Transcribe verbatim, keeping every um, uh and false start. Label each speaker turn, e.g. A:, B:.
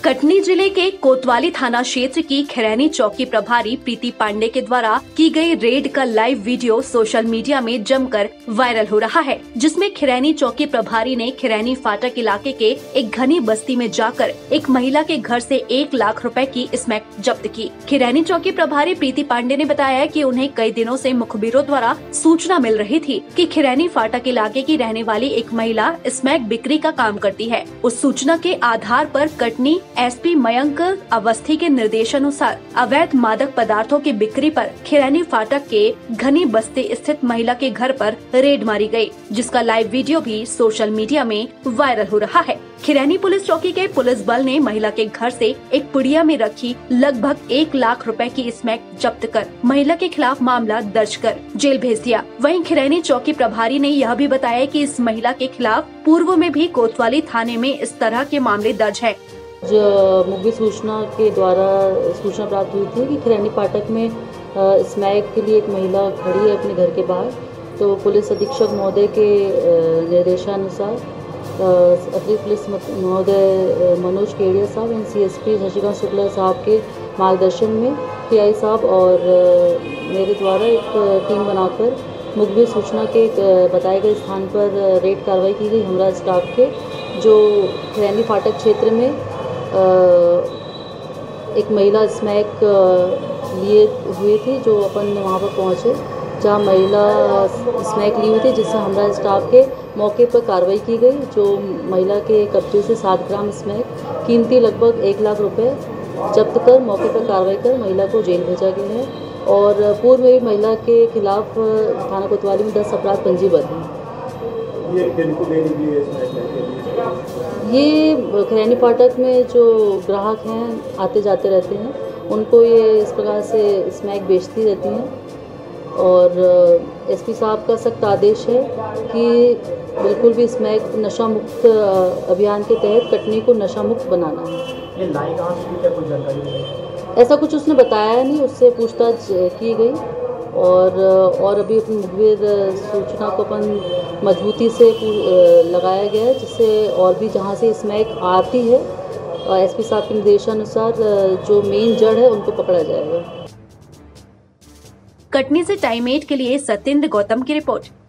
A: कटनी जिले के कोतवाली थाना क्षेत्र की खैरानी चौकी प्रभारी प्रीति पांडे के द्वारा की गई रेड का लाइव वीडियो सोशल मीडिया में जमकर वायरल हो रहा है, जिसमें खैरानी चौकी प्रभारी ने खैरानी फाटक इलाके के एक घनी बस्ती में जाकर एक महिला के घर से एक लाख रुपए की स्मैक जब्त की। खैरानी चौकी प्रभारी प्रीति पांडे ने बताया कि उन्हें कई दिनों से मुखबिरों द्वारा सूचना मिल रही थी कि खैरानी फाटक इलाके की रहने वाली एक महिला स्मैक बिक्री का काम करती है। उस सूचना के आधार पर कटनी एसपी मयंक अवस्थी के निर्देशानुसार अवैध मादक पदार्थों की बिक्री पर खैरानी फाटक के घनी बस्ती स्थित महिला के घर पर रेड मारी गई, जिसका लाइव वीडियो भी सोशल मीडिया में वायरल हो रहा है। खैरानी पुलिस चौकी के पुलिस बल ने महिला के घर से एक पुड़िया में रखी लगभग एक लाख रुपए की स्मैक जब्त कर महिला के खिलाफ मामला दर्ज कर जेल भेज दिया। वहीं खैरानी चौकी प्रभारी ने यह भी बताया कि इस महिला के खिलाफ पूर्व में भी कोतवाली थाने में इस तरह के मामले दर्ज है।
B: जो मुखबिर सूचना के द्वारा सूचना प्राप्त हुई थी कि खैरानी फाटक में स्मैक के लिए एक महिला खड़ी है अपने घर के बाहर, तो पुलिस अधीक्षक महोदय के निर्देशानुसार अतिरिक्त पुलिस महोदय मनोज केडिया साहब एंड सीएसपी शशिकांत शुक्ला साहब के मार्गदर्शन में पीआई साहब और मेरे द्वारा एक टीम बनाकर मुखबिर सूचना के बताए गए स्थान पर रेड कार्रवाई की गई। हमरा स्टाफ के जो खैरानी फाटक क्षेत्र में एक महिला स्मैक लिए हुई थी, जो अपन वहाँ पर पहुँचे जहाँ महिला स्मैक ली हुई थी, जिससे हमरा स्टाफ के मौके पर कार्रवाई की गई। जो महिला के कब्जे से सात ग्राम स्मैक कीमती लगभग एक लाख रुपए जब्त कर मौके पर कार्रवाई कर महिला को जेल भेजा गया है। और पूर्व में महिला के खिलाफ थाना कोतवाली में दस अपराध पंजीबद्ध हैं। ये खैरानी फाटक में जो ग्राहक हैं आते जाते रहते हैं, उनको ये इस प्रकार से स्मैक बेचती रहती हैं। और एसपी साहब का सख्त आदेश है कि बिल्कुल भी स्मैक नशा मुक्त अभियान के तहत कटनी को नशा मुक्त बनाना है।
C: ये लाई कहाँ से क्या कुछ जानकारी?
B: ऐसा कुछ उसने बताया नहीं, उससे पूछताछ की गई और और अभी अपनी मुखबिर सूचना को अपन मजबूती से लगाया गया है, जिससे और भी जहाँ से स्मैक आती है एसपी साहब के निर्देशानुसार जो मेन जड़ है उनको पकड़ा जाएगा।
A: कटनी से टाइम एट के लिए सत्येंद्र गौतम की रिपोर्ट।